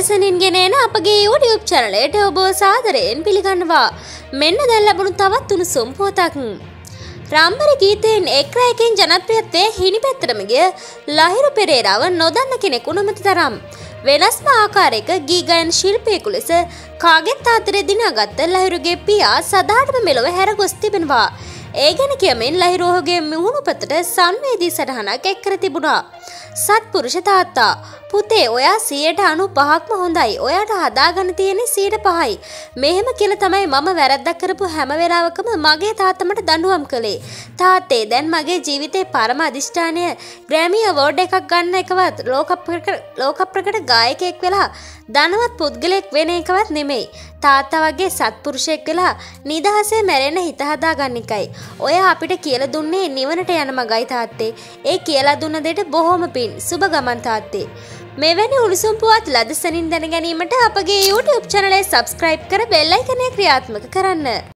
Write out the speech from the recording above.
ලදසනින් ගෙනෙන අපගේ YouTube channelයට ඔබ සාදරයෙන් පිළිගන්නවා. මෙන්න දැන් ලැබුණු තවත් උණුසුම් පුවතක්. රාම්බරි ගීතයෙන් එක් රැයකින් ජනප්‍රියත්වයේ හිණිපැත්තටම ගිය ලහිරු පෙරේරාව නොදන්න කෙනෙකු නොමැති තරම්. වෙනස්ම ආකාරයක ගී ගයන ශිල්පියෙකු ලෙස කාගෙත් ආදරය දිනාගත් ලහිරුගේ පියා සදාටම මෙලොව හැර ගොස් තිබෙනවා. ඒ ගැන කියමින් ලහිරු ඔහුගේ මුහුණුපතට සංවේදී සටහනක් එක් කර තිබුණා. සත්පුරුෂ තාත්තා පුතේ ඔයා 95%ක්ම හොඳයි. ඔයාට හදාගන්න තියෙන්නේ 5%යි. මෙහෙම කියලා තමයි මම වැරද්දක් කරපු හැම වෙලාවකම මගේ තාත්තා මට දඬුවම් කළේ. තාත්තේ දැන් මගේ ජීවිතේ පරම අදිෂ්ඨානය ග්‍රැමි අවෝඩ් එකක් ගන්න එකවත් ලෝක ප්‍රකට ගායකයෙක් වෙලා ධනවත් පුද්ගලයෙක් වෙන එකවත් නෙමෙයි. තාත්තා වගේ සත්පුරුෂයෙක් වෙලා නිදහසේ මැරෙන්න හිත හදාගන්න එකයි. ඔයා අපිට කියලා දුන්නේ නිවනට යන මගයි තාත්තේ. ඒ කියලා දුන්න දෙයට බොහොම පින්. සුබ ගමන් තාත්තේ. මෙවැනි උණුසුම් පුවත් ලදසනින් දැන ගැනීමට අපගේ YouTube channel එක subscribe කර bell icon එක ක්‍රියාත්මක කරන්න.